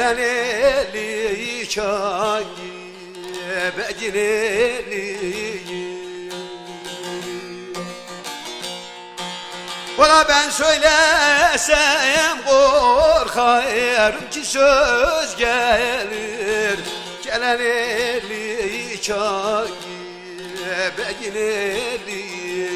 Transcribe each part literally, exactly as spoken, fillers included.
gelen eli çayı begin eli. Valla ben söylesem korkarım ki söz gelir. Gelen eli çayı begin eli.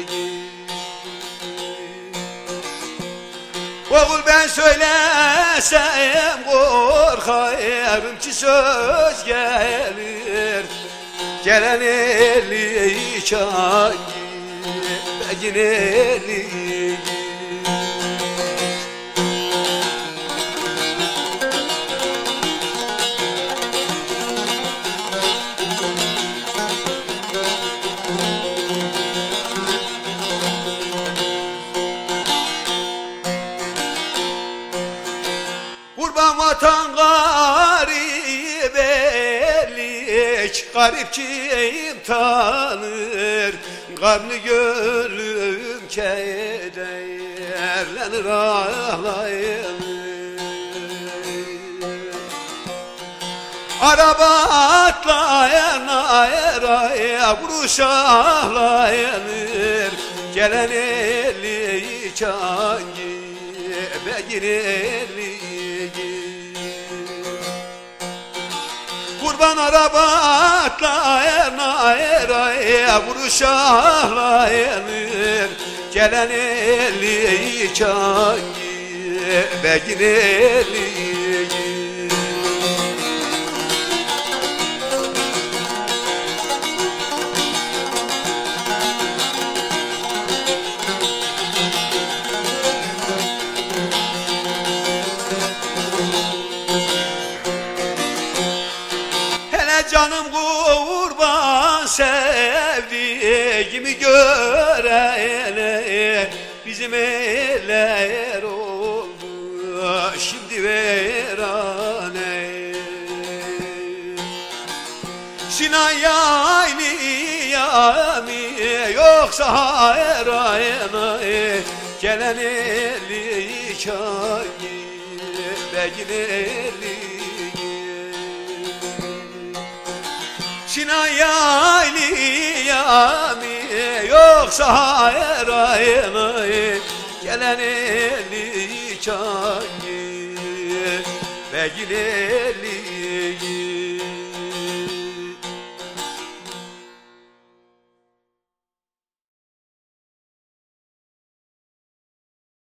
Oğul ben söylesem korkarım ki söz gelir. Gelen eli çayı begin eli. Kurban vatan garip ellik, garip kim tanır, karnı gönlüm kederlenir ağlayır. Araba atlayan ayraya vuruş ağlayanır, gelen eli çangi begin eli. Kurban araba atlayan ayraya vuruş ağlayanır, gelen eli çangi begin eli. Canım kurban sevdiğimi görene bizim eller oldu şimdi verane. Sinan yaylaya mı yoksa hayrana, gelen eli çayı begin eli. Sinan yaylaya mı yoksa hayrana, gelen eli çayı begin eli.